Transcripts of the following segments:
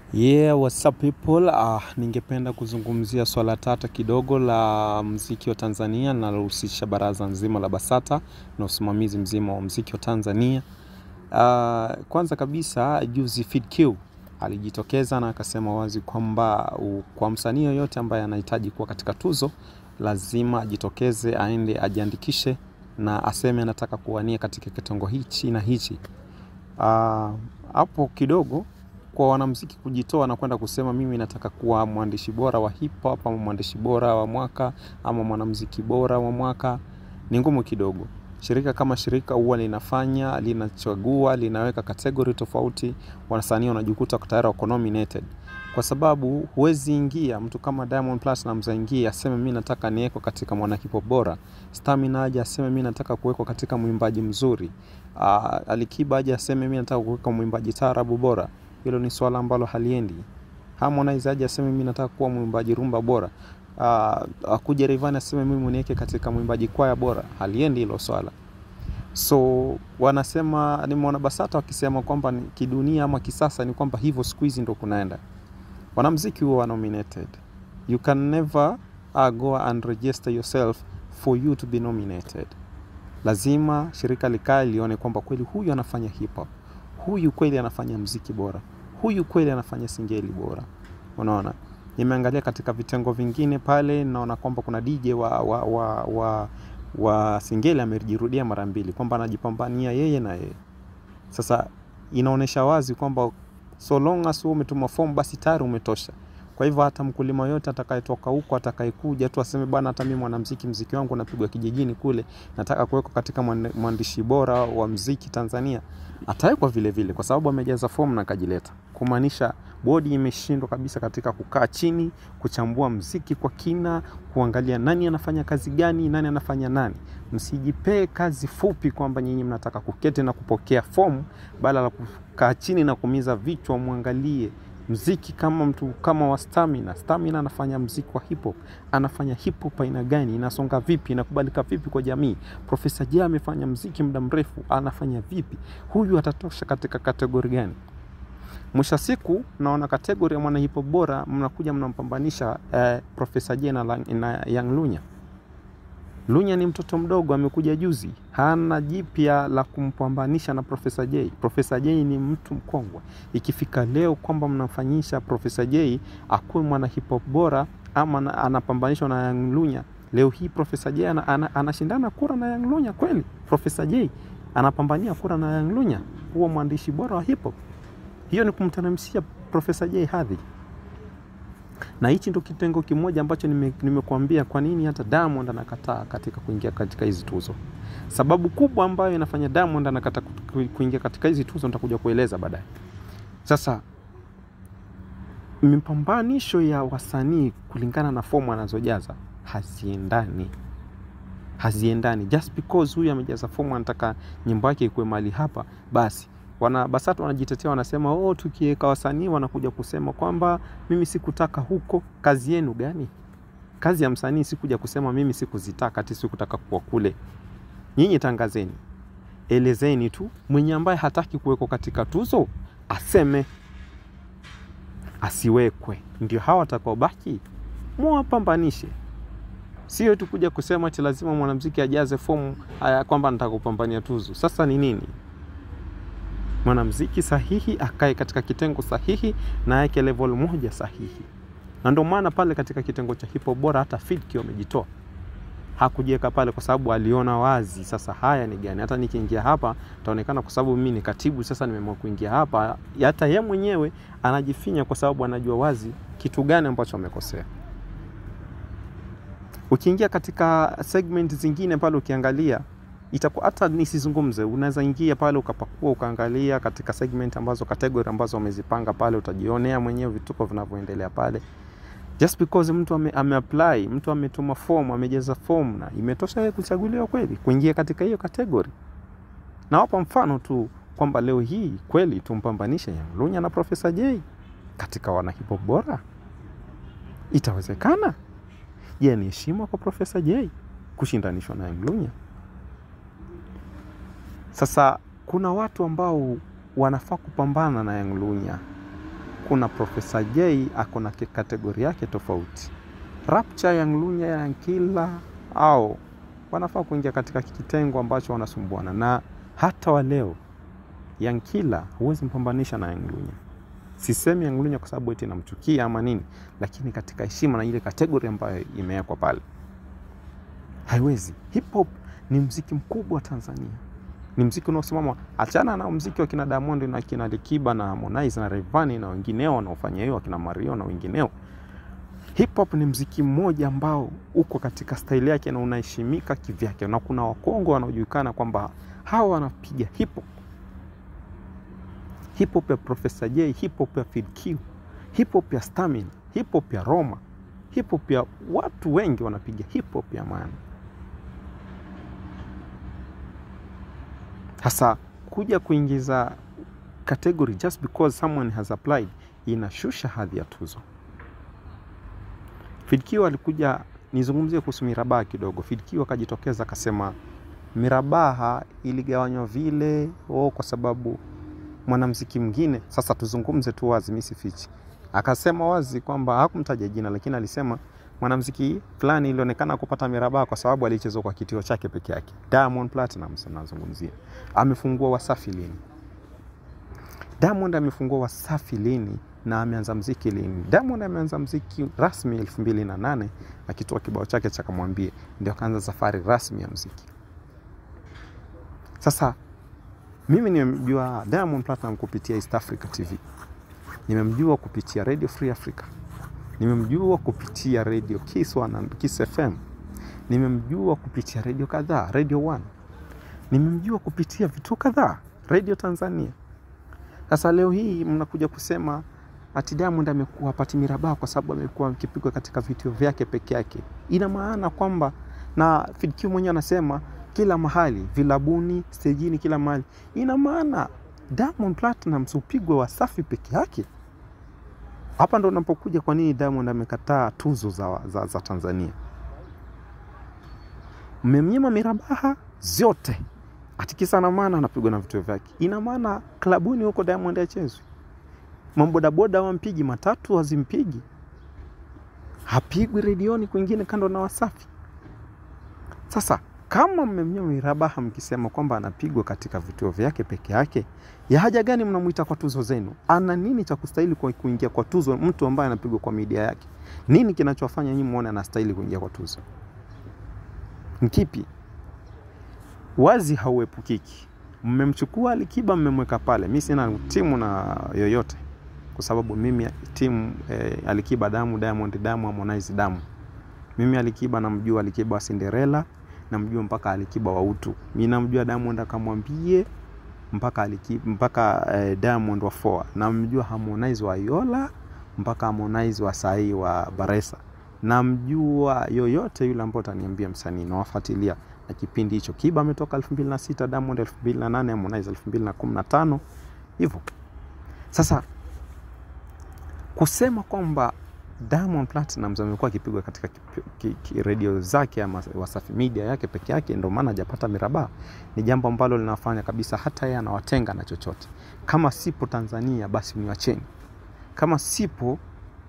Yeah, what's up people? Ningependa kuzungumzia swala tata kidogo la muziki wa Tanzania na lohusisha baraza nzima la Basata na usimamizi mzima wa muziki wa Tanzania. Kwanza kabisa juzi FeedQ alijitokeza na akasema wazi kwamba kwa msanii yoyote ambaye anahitaji kuwa katika tuzo lazima ajitokeze, aende ajiandikishe na aseme anataka kuwania katika kitengo hichi na hichi. Hapo kidogo kwa wanamuziki kujitoa na kwenda kusema mimi nataka kuwa mwandishi bora wa hip hop ama mwandishi bora wa mwaka ama mwanamuziki bora wa mwaka ni ngumu kidogo. Shirika kama shirika huwa linafanya, linachagua, linaweka kategori tofauti, wasanii wanajikuta tayari wako nominated. Kwa sababu huwezi ingia mtu kama Diamond Plus na mzaingia aseme mimi nataka niwekwe katika mwana hip hop bora. Stamina aje aseme mimi nataka kuwekwa katika mwimbaji mzuri. Alikiba aje aseme mimi nataka kuwekwa mwimbaji taarabu bora. Hilo ni swala ambalo haliendi. Harmonize aje aseme mimi nataka kuwa mwimbaji rumba bora. Akuje Rayvanny aseme mimi niweke katika mwimbaji kwaya bora. Haliendi hilo swala. So wanasema, nimeona Basata wakisema kwamba kidunia ama kisasa ni kwamba hivyo siku hizi ndio kunaenda. Wanamuziki huwa nominated. You can never go and register yourself for you to be nominated. Lazima shirika likae lione kwamba kweli huyu anafanya hip hop, huyu kweli anafanya muziki bora, huyu kweli anafanya singeli bora. Unaona? Nimeangalia katika vitengo vingine pale naona kwamba kuna DJ wa singeli amejirudia mara mbili kwamba anajipambania yeye na yeye. Sasa inaonesha wazi kwamba so long as umetuma form basi tayari umetosha. Kwa hivyo hata mkulima yote atakayetoka huko atakayekuja tu aseme bwana hata mimi mwanamuziki muziki wangu unapigwa kijijini kule nataka kuwekwa katika mwandishi bora wa muziki Tanzania, atawekwa vile vile kwa sababu amejaza form na kajileta. Kumaanisha bodi imeshindwa kabisa katika kukaa chini, kuchambua muziki kwa kina, kuangalia nani anafanya kazi gani, nani anafanya nani. Msijipee kazi fupi kwamba nyinyi mnataka kuketi na kupokea form badala ya kukaa chini na kumiza vichwa. Muangalie muziki kama mtu kama wa Stamina. Stamina anafanya muziki wa hip hop. Anafanya hip hop aina gani? Inasonga vipi? Inakubalika vipi kwa jamii? Profesa J amefanya muziki muda mrefu. Anafanya vipi? Huyu atatosha katika kategori gani? Mwisho siku naona kategori ya mwana hip hop bora mnakuja mnampambanisha Profesa J na Young Lunya. Lunya ni mtoto mdogo amekuja juzi. Hana jipya la kumpambanisha na Profesa J. Profesa J ni mtu mkongwe. Ikifika leo kwamba mnafanyisha Profesa J akuwe mwana hip hop bora ama anapambanishwa na Young Lunya, leo hii Profesa J anashindana kura na Young Lunya kweli? Profesa J anapambania kura na Young Lunya kuwa mwandishi bora wa hip hop? Hiyo ni kumteremshia Profesa J hadhi. Na hichi ndio kitengo kimoja ambacho nimekuambia kwa nini hata Diamond anakataa katika kuingia katika hizi tuzo. Sababu kubwa ambayo inafanya Diamond anakataa kuingia katika hizi tuzo nitakuja kueleza baadaye. Sasa mipambanisho ya wasanii kulingana na fomu anazojaza haziendani. Just because huyu amejaza fomu anataka nyimbo yake ikuwe mali hapa, basi Basata wanajitetea wanasema tukiweka wasanii wanakuja kusema kwamba mimi sikutaka huko. Kazi yenu gani? Kazi ya msanii sikuja kusema mimi sikuzitaka ati sikutaka kuwa kule. Nyinyi tangazeni, elezeni tu. Mwenye ambaye hataki kuwekwa katika tuzo aseme, asiwekwe. Ndio hawa watakaobaki muwapambanishe. Sio tu kuja kusema ati lazima mwanamuziki ajaze fomu kwamba nataka kupambania tuzo. Sasa ni nini? Mwanamuziki sahihi akae katika kitengo sahihi na yake level moja sahihi. Na ndio maana pale katika kitengo cha hip hop bora hata FeedQ amejitoa. Hakujiweka pale kwa sababu aliona wazi sasa haya ni gani. Hata nikiingia hapa taonekana kwa sababu mimi ni katibu sasa nimeamua kuingia hapa. Hata yeye mwenyewe anajifinya kwa sababu anajua wazi kitu gani ambacho amekosea. Ukiingia katika segment zingine pale ukiangalia itakuwa hata nisizungumze, unaweza ingia pale ukapakua ukaangalia katika segment ambazo category ambazo wamezipanga pale, utajionea mwenyewe vituko vinavyoendelea pale. Just because mtu ameapply, mtu ametuma form, amejaza form na imetosha yeye kuchaguliwa kweli kuingia katika hiyo category. Na hapa mfano tu kwamba leo hii kweli tumpambanishe Young Lunya na Profesa J katika wana hip hop bora. Itawezekana? Je, ni heshima kwa Profesa J kushindanishwa na Young Lunya? Sasa kuna watu ambao wanafaa kupambana na Young Lunya kuna Professor J ako na kategori yake tofauti. Rapture, Young Lunya, Young Killer au wanafaa kuingia katika kitengo ambacho wanasumbuana. Na hata wa leo Young Killer huwezi mpambanisha na Young Lunya. Sisemi Young Lunya kwa sababu eti namchukia ama nini, lakini katika heshima na ile kategori ambayo imewekwa pale haiwezi. Hip hop ni muziki mkubwa wa Tanzania. Ni muziki unaosimama, achana na muziki wa kina Diamond na kina Alikiba na Harmonize na Rayvanny na wengineo wanaofanya hiyo, kina Mario na wengineo. Hip hop ni muziki mmoja ambao uko katika style yake na unaheshimika kivyake, na kuna Wakongo wanaojulikana kwamba hawa wanapiga hip hop. Hip hop ya Professor J, hip hop ya Fid Q, hip hop ya Stamin, hip hop ya Roma, hip hop ya watu wengi wanapiga hip hop ya maana. Hasa kuja kuingiza category just because someone has applied inashusha hadhi ya Tuzo. Fid Q alikuja, nizungumzie kuhusu mirabaha kidogo. Fid Q akajitokeza akasema mirabaha iligawanywa vile kwa sababu mwanamuziki mwingine, sasa tuzungumze tu wazi, mimi sifichi. Akasema wazi kwamba hakumtaja jina, lakini alisema mwanamuziki fulani ilionekana kupata mirabaha kwa sababu alichezwa kwa kitio chake peke yake. Diamond Platnumz nazungumzia. Amefungua Wasafi lini? Diamond amefungua Wasafi lini na ameanza muziki lini? Diamond ameanza muziki rasmi 2008 akitoa kibao chake cha Kamwambie, ndio akaanza safari rasmi ya muziki. Sasa mimi nimemjua Diamond Platnumz kupitia East Africa TV. Nimemjua kupitia Radio Free Africa. Nimemjua kupitia Radio Kiss na Kiss FM. Nimemjua kupitia radio kadhaa, Radio 1. Nimemjua kupitia vitu kadhaa, Radio Tanzania. Sasa leo hii mnakuja kusema ati Diamond amekuwa pati mirabaha kwa sababu amekuwa akipigwa katika vituo vyake peke yake. Ina maana kwamba, na Fid Q mwenyewe anasema kila mahali, vilabuni, stejini, kila mahali. Ina maana Diamond Platnumz upigwe Wasafi peke yake. Hapa ndo unapokuja kwa nini Diamond amekataa tuzo za Tanzania. Mmemnyima mirabaha zote, atikisa na maana anapigwa na vituo vyake. Ina maana klabuni huko Diamond achezwe. Mambodaboda wampigi, matatu wazimpigi, hapigwi redioni kwingine kando na Wasafi. Sasa kama mmemnyima mirabaha mkisema kwamba anapigwa katika vituo vyake peke yake, ya haja gani mnamuita kwa tuzo zenu? Ana nini cha kustahili kwa kuingia kwa tuzo mtu ambaye anapigwa kwa media yake? Nini kinachofanya nyinyi muone anastahili kuingia kwa tuzo? Nkipi? Wazi hauepukiki. Mmemchukua Alikiba, mmemweka pale. Mimi sina timu na yoyote, kwa sababu mimi timu Alikiba damu, Diamond damu, Harmonize damu. Mimi Alikiba namjua, Alikiba wa Cinderella, namjua mpaka Alikiba wa utu. Mimi namjua Diamond Akamwambie mpaka Alikiba, mpaka Diamond wa 4. Namjua Harmonize wa Yola mpaka Harmonize wa Sai wa Baresa. Namjua yoyote yule ambaye ataniambia msanii, na wafuatilia na kipindi hicho. Kiba ametoka 2006, Diamond 2008, Harmonize 2015 hivyo. Sasa kusema kwamba Diamond Platnumz amekuwa akipigwa katika radio zake ama Wasafi media yake peke yake ndio maana hajapata mirabaha, ni jambo ambalo linafanya kabisa hata yeye anawatenga na chochote. Kama sipo Tanzania basi niwacheni. Kama sipo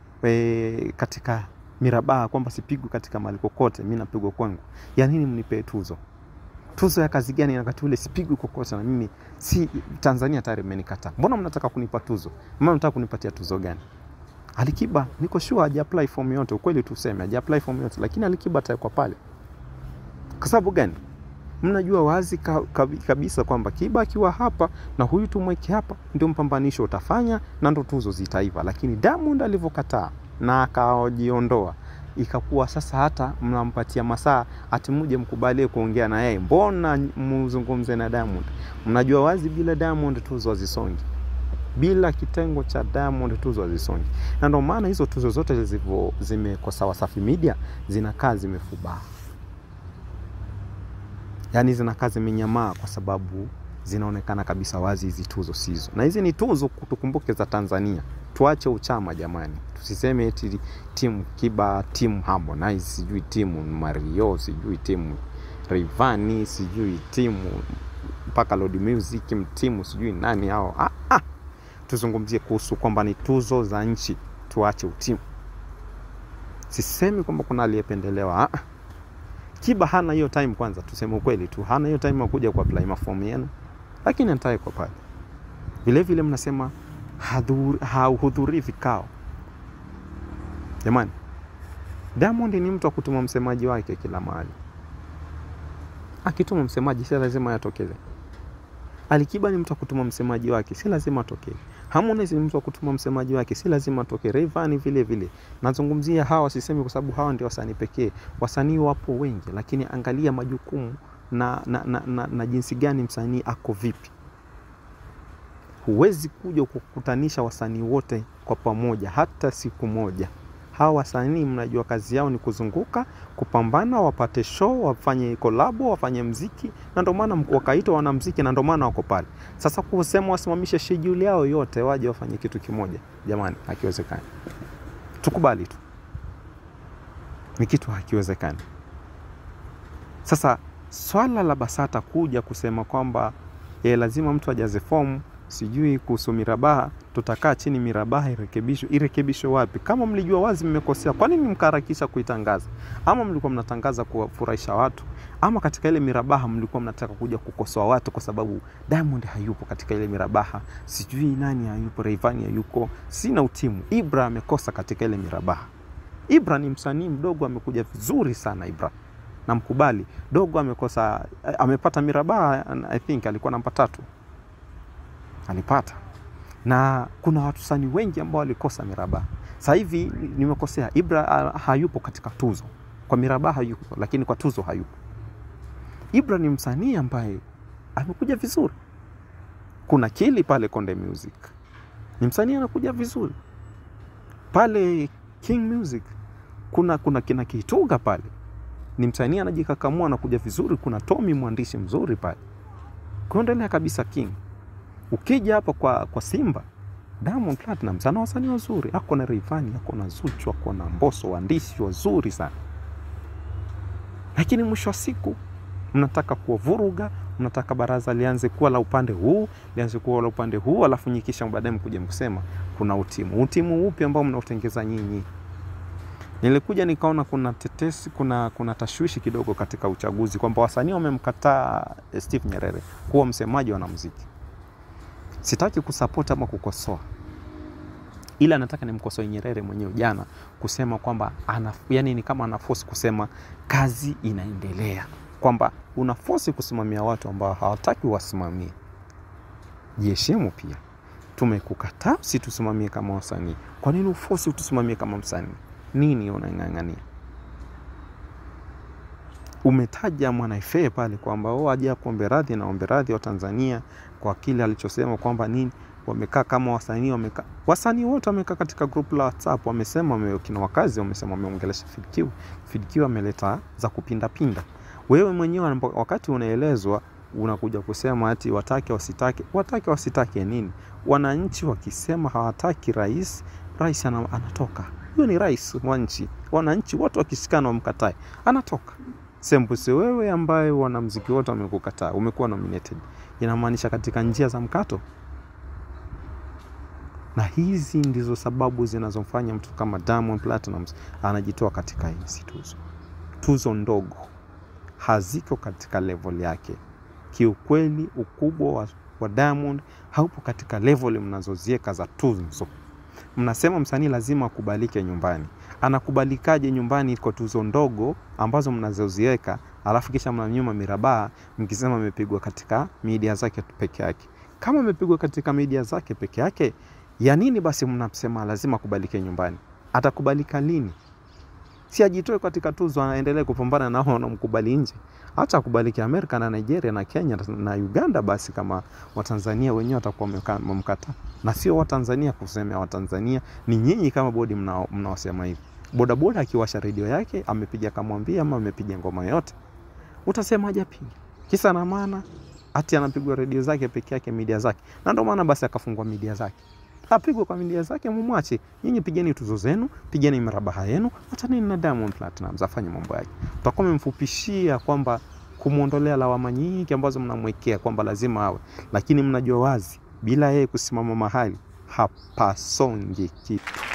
katika mirabaha, kwamba sipigwi katika mahali kokote, mimi napigwa kwangu, ya nini mnipe tuzo? Tuzo ya kazi gani wakati ule sipigwi kokote na mimi si Tanzania tayari mmenikataa? Mbona mnataka kunipa tuzo? Mbona mnataka kunipatia tuzo gani? Alikiba niko sure haja apply form yote, ukweli tuseme haja apply form yote, lakini Alikiba atakuwa pale. Kwa sababu gani? Mnajua wazi kabisa kwamba Kiba akiwa hapa na huyu tumweke hapa ndio mpambanisho utafanya na ndo tuzo zitaiva. Lakini Diamond alivyokataa na akaojiondoa, ikakuwa sasa hata mnampatia masaa ati muje mkubalie kuongea na yeye. Mbona mzungumze na Diamond? Mnajua wazi bila Diamond tuzo hazisongi. Bila kitengo cha Diamond tuzo hazisongi. Na ndio maana hizo tuzo zote zimekosa Wasafi media zinakaa zimefubaa. Yaani zinakaa zimenyamaa kwa sababu zinaonekana kabisa wazi hizi tuzo sizo. Na hizi ni tuzo kutukumbuke za Tanzania. Tuache uchama jamani. Tusiseme eti timu Kiba, timu Harmonize, sijui timu Mario, sijui timu Rayvanny, sijui timu mpaka Lord Music, timu sijui nani hao. tuzungumzie kuhusu kwamba ni tuzo za nchi, tuache utimu. Sisemi kwamba kuna aliyependelewa. Kiba hana hiyo time, kwanza tuseme ukweli tu, hana hiyo time kuja ku apply mafomu yenu, lakini anataka kwa pale. Vile vile mnasema hahudhurii vikao. Jamani, Diamond ni mtu wa kutuma msemaji wake kila mahali. Akituma msemaji si lazima yatokeze. Alikiba ni mtu wa kutuma msemaji wake, si lazima atokee. Harmonize ni mtu wa kutuma msemaji wake, si lazima atokee. Rayvanny vile vile. Nazungumzia hawa, sisemi kwa sababu hawa ndio wasanii pekee. Wasanii wapo wengi, lakini angalia majukumu na jinsi gani msanii ako vipi. Huwezi kuja kukutanisha wasanii wote kwa pamoja hata siku moja. Hawa wasanii mnajua kazi yao ni kuzunguka, kupambana, wapate show, wafanye collab, wafanye muziki, na ndio maana wakaitwa wanamuziki, na ndio maana wako pale. Sasa kusema wasimamishe schedule yao yote waje wafanye kitu kimoja, jamani, hakiwezekani. Tukubali tu, ni kitu hakiwezekani. Sasa swala la Basata kuja kusema kwamba lazima mtu ajaze form, sijui kuhusu mirabaha, tutakaa chini mirabaha irekebishwe wapi? Kama mlijua wazi mmekosea, kwa nini mkaharakisha kuitangaza? Ama mlikuwa mnatangaza kuwafurahisha watu? Ama katika ile mirabaha mlikuwa mnataka kuja kukosoa watu kwa sababu Diamond hayupo katika ile mirabaha, sijui nani hayupo, Rayvanny hayuko, sina utimu, Ibra amekosa katika ile mirabaha. Ibra ni msanii mdogo, amekuja vizuri sana Ibra, na mkubali. Dogo amekosa, amepata mirabaha, I think alikuwa namba 3. Alipata. Na kuna watu sani wengi ambao walikosa mirabaha. Sasa hivi nimekosea, Ibra hayupo katika tuzo. Kwa mirabaha hayupo, lakini kwa tuzo hayupo. Ibra ni msanii ambaye amekuja vizuri. Kuna Kili pale Konde Music, ni msanii anakuja vizuri. Pale King Music kuna kina Kituga pale, ni msanii anajikakamua, anakuja vizuri. Kuna Tommy, mwandishi mzuri pale. Kuendelea kabisa King. Ukija hapa kwa Simba, Diamond Platnumz ana wasanii wazuri. Ako na Rayvanny, ako na Zuchu, ako na Mbosso, waandishi wazuri sana. Lakini mwisho wa siku mnataka kuwavuruga, mnataka baraza lianze kuwa la upande huu, lianze kuwa la upande huu, alafu nyikisha baadaye mkuje mkusema kuna utimu. Utimu upi ambao mnautengeza nyinyi? Nilikuja nikaona kuna tetesi, kuna tashwishi kidogo katika uchaguzi kwamba wasanii wamemkataa Steve Nyerere kuwa msemaji wa wanamuziki. Sitaki kusupport ama kukosoa, ila nataka nimkosoe Nyerere mwenyewe jana kusema kwamba yani ni kama anaforce kusema kazi inaendelea, kwamba unaforce kusimamia watu ambao hawataki wasimamie. Jiheshimu pia. Tumekukataa si tusimamie kama wasanii. Kwa nini uforce utusimamie kama msanii? Nini unang'ang'ania? Umetaja Mwanaifee pale kwamba aje kuombe radhi, na ombe radhi wa Tanzania kwa kile alichosema kwamba nini, wamekaa kama wasanii, wasanii wote wamekaa katika group la WhatsApp, wamesema kina wakazi, wamesema wameongelesha Fidkiu ameleta za kupinda. Wewe mwenyewe wakati unaelezwa unakuja kusema ati watake wasitake nini? Wananchi wakisema hawataki rais anatoka. Huyo ni rais wa nchi. Wananchi wote wakishikana wamkatae, anatoka. Sembuse wewe ambaye wanamuziki wote wamekukataa, umekuwa nominated, inamaanisha katika njia za mkato. Na hizi ndizo sababu zinazomfanya mtu kama Diamond Platnumz anajitoa katika hizi tuzo. Tuzo ndogo haziko katika level yake. Kiukweli ukubwa wa Diamond haupo katika level mnazozieka za tuzo. Mnasema msanii lazima akubalike nyumbani. Anakubalikaje nyumbani kwa tuzo ndogo ambazo mnazoziweka, alafu kisha mnanyuma mirabaha mkisema amepigwa katika media zake peke yake? Kama amepigwa katika media zake peke yake, ya nini basi mnasema lazima akubalike nyumbani? Atakubalika lini? Si ajitoe katika tuzo, anaendelee kupambana na hao wanaomkubali nje. Acha akubalike Amerika na Nigeria na Kenya na Uganda basi, kama Watanzania wenyewe watakuwa wamemkataa. Na sio Watanzania kusemea Watanzania, ni nyinyi kama bodi mnaosema hivi. Bodaboda akiwasha redio yake, amepiga kamwambia ama amepiga ngoma yote, utasemaje pia? Kisa na maana ati anapigwa redio zake peke yake, media zake. Na ndio maana basi akafungwa media zake. Apigwe kwa media zake, mumwache. Nyinyi pigeni tuzo zenu, pigeni marabaha yenu, achaneni na Diamond Platnumz afanye mambo yake. Tutakuwa mmemfupishia kwamba kumuondolea lawama nyingi ambazo mnamwekea kwamba lazima awe. Lakini mnajua wazi bila yeye kusimama mahali hapasongi kitu.